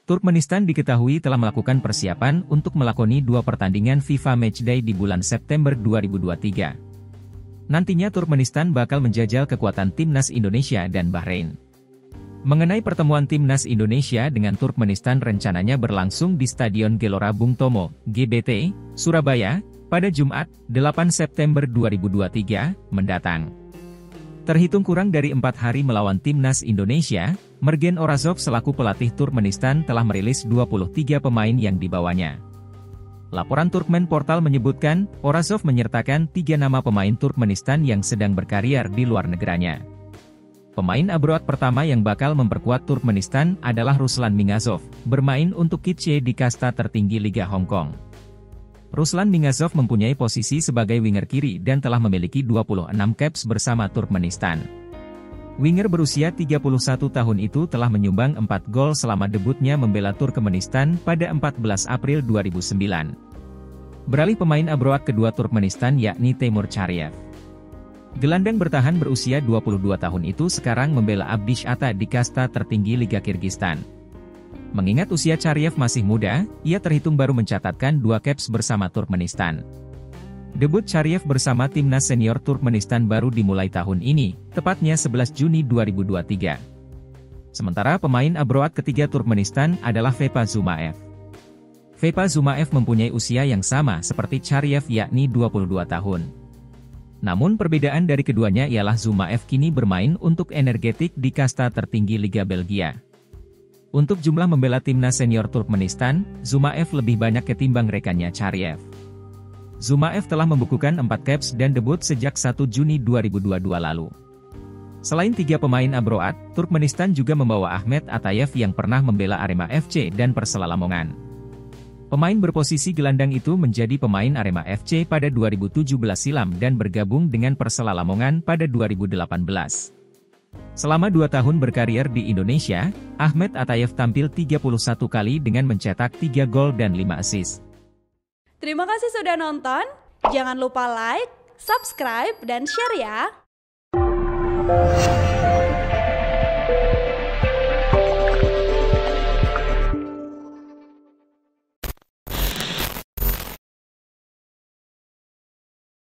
Turkmenistan diketahui telah melakukan persiapan untuk melakoni 2 pertandingan FIFA Matchday di bulan September 2023. Nantinya Turkmenistan bakal menjajal kekuatan timnas Indonesia dan Bahrain. Mengenai pertemuan timnas Indonesia dengan Turkmenistan rencananya berlangsung di Stadion Gelora Bung Tomo, GBT, Surabaya, pada Jumat, 8 September 2023, mendatang. Terhitung kurang dari 4 hari melawan timnas Indonesia, Mergen Orazov selaku pelatih Turkmenistan telah merilis 23 pemain yang dibawanya. Laporan Turkmen Portal menyebutkan, Orazov menyertakan 3 nama pemain Turkmenistan yang sedang berkarier di luar negaranya. Pemain abroad pertama yang bakal memperkuat Turkmenistan adalah Ruslan Mingazov, bermain untuk Kitche di kasta tertinggi Liga Hong Kong. Ruslan Mingazov mempunyai posisi sebagai winger kiri dan telah memiliki 26 caps bersama Turkmenistan. Winger berusia 31 tahun itu telah menyumbang 4 gol selama debutnya membela Turkmenistan pada 14 April 2009. Beralih pemain abroad kedua Turkmenistan yakni Temur Chariev. Gelandang bertahan berusia 22 tahun itu sekarang membela Abdish Ata di kasta tertinggi Liga Kirgistan. Mengingat usia Chariev masih muda, ia terhitung baru mencatatkan 2 caps bersama Turkmenistan. Debut Chariev bersama timnas senior Turkmenistan baru dimulai tahun ini, tepatnya 11 Juni 2023. Sementara pemain abroad ketiga Turkmenistan adalah Vepa Zumaev. Vepa Zumaev mempunyai usia yang sama seperti Chariev yakni 22 tahun. Namun perbedaan dari keduanya ialah Zumaev kini bermain untuk Energetik di kasta tertinggi Liga Belgia. Untuk jumlah membela timnas senior Turkmenistan, Zumaev lebih banyak ketimbang rekannya Chariev. Zumaev telah membukukan 4 caps dan debut sejak 1 Juni 2022 lalu. Selain 3 pemain abroad, Turkmenistan juga membawa Ahmet Atayev yang pernah membela Arema FC dan Persela Lamongan. Pemain berposisi gelandang itu menjadi pemain Arema FC pada 2017 silam dan bergabung dengan Persela Lamongan pada 2018. Selama 2 tahun berkarier di Indonesia, Ahmet Atayev tampil 31 kali dengan mencetak 3 gol dan 5 assist. Terima kasih sudah nonton, jangan lupa like, subscribe, dan share ya!